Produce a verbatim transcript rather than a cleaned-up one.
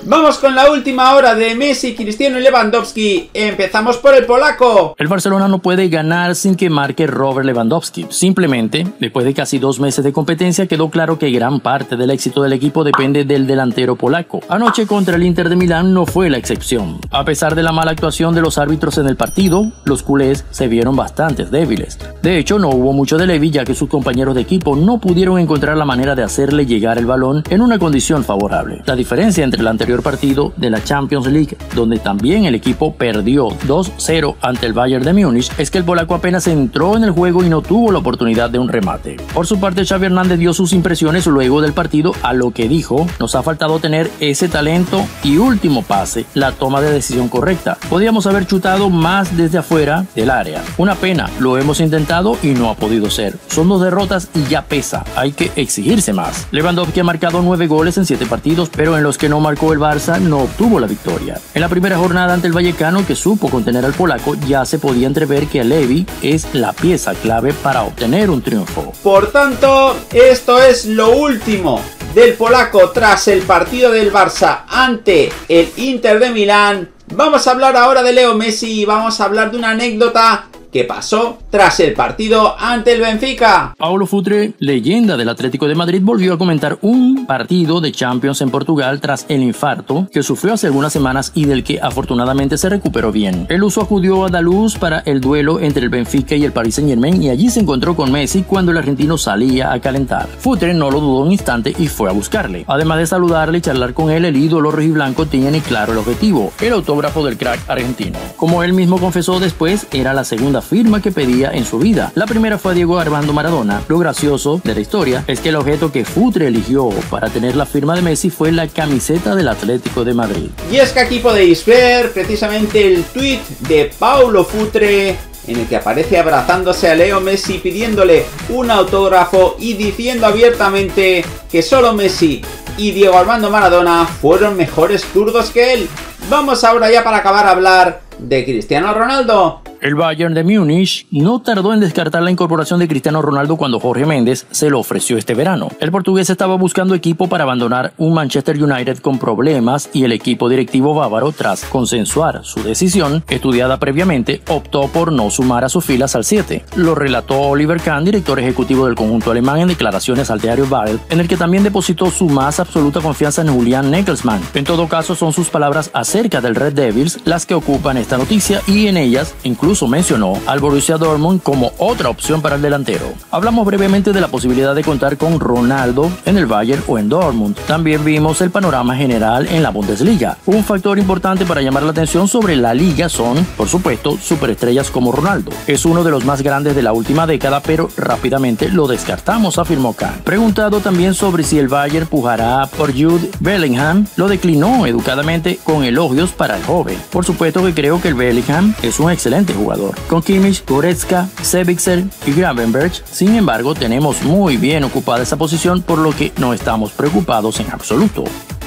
Vamos con la última hora de Messi, Cristiano y Lewandowski. Empezamos por el polaco. El Barcelona no puede ganar sin que marque Robert Lewandowski. Simplemente, después de casi dos meses de competencia, quedó claro que gran parte del éxito del equipo depende del delantero polaco. Anoche contra el Inter de Milán no fue la excepción. A pesar de la mala actuación de los árbitros en el partido, los culés se vieron bastante débiles. De hecho, no hubo mucho de Levy, ya que sus compañeros de equipo no pudieron encontrar la manera de hacerle llegar el balón en una condición favorable. La diferencia entre el anterior partido de la Champions League, donde también el equipo perdió dos cero ante el Bayern de Múnich, es que el polaco apenas entró en el juego y no tuvo la oportunidad de un remate. Por su parte, Xavi Hernández dio sus impresiones luego del partido, a lo que dijo: nos ha faltado tener ese talento y último pase, la toma de decisión correcta. Podíamos haber chutado más desde afuera del área. Una pena, lo hemos intentado y no ha podido ser. Son dos derrotas y ya pesa, hay que exigirse más. Lewandowski ha marcado nueve goles en siete partidos, pero en los que no marcó el Barça no obtuvo la victoria. En la primera jornada ante el Vallecano, que supo contener al polaco, ya se podía entrever que Levy es la pieza clave para obtener un triunfo. Por tanto, esto es lo último del polaco tras el partido del Barça ante el Inter de Milán. Vamos a hablar ahora de Leo Messi y vamos a hablar de una anécdota que pasó tras el partido ante el Benfica. Paulo Futre, leyenda del Atlético de Madrid, volvió a comentar un partido de Champions en Portugal tras el infarto que sufrió hace algunas semanas y del que afortunadamente se recuperó bien. El luso acudió a Daluz para el duelo entre el Benfica y el Paris Saint-Germain y allí se encontró con Messi cuando el argentino salía a calentar. Futre no lo dudó un instante y fue a buscarle. Además de saludarle y charlar con él, el ídolo rojiblanco tiene claro el objetivo: el autógrafo del crack argentino. Como él mismo confesó después, era la segunda firma que pedía en su vida. La primera fue a Diego Armando Maradona. Lo gracioso de la historia es que el objeto que Futre eligió para tener la firma de Messi fue la camiseta del Atlético de Madrid. Y es que aquí podéis ver precisamente el tuit de Paulo Futre, en el que aparece abrazándose a Leo Messi, pidiéndole un autógrafo y diciendo abiertamente que solo Messi y Diego Armando Maradona fueron mejores zurdos que él. Vamos ahora ya para acabar a hablar de Cristiano Ronaldo. El Bayern de Múnich no tardó en descartar la incorporación de Cristiano Ronaldo cuando Jorge Méndez se lo ofreció este verano. El portugués estaba buscando equipo para abandonar un Manchester United con problemas y el equipo directivo bávaro, tras consensuar su decisión, estudiada previamente, optó por no sumar a sus filas al siete. Lo relató Oliver Kahn, director ejecutivo del conjunto alemán, en declaraciones al diario Bild, en el que también depositó su más absoluta confianza en Julian Nagelsmann. En todo caso, son sus palabras acerca del Red Devils las que ocupan esta noticia, y en ellas incluso Incluso mencionó al Borussia Dortmund como otra opción para el delantero. Hablamos brevemente de la posibilidad de contar con Ronaldo en el Bayern o en Dortmund. También vimos el panorama general en la Bundesliga. Un factor importante para llamar la atención sobre la liga son, por supuesto, superestrellas como Ronaldo. Es uno de los más grandes de la última década, pero rápidamente lo descartamos, afirmó Kahn. Preguntado también sobre si el Bayern pujará por Jude Bellingham, lo declinó educadamente con elogios para el joven. Por supuesto que creo que el Bellingham es un excelente jugador, con Kimmich, Goretzka, Sabitzer y Gravenberch. Sin embargo, tenemos muy bien ocupada esa posición, por lo que no estamos preocupados en absoluto.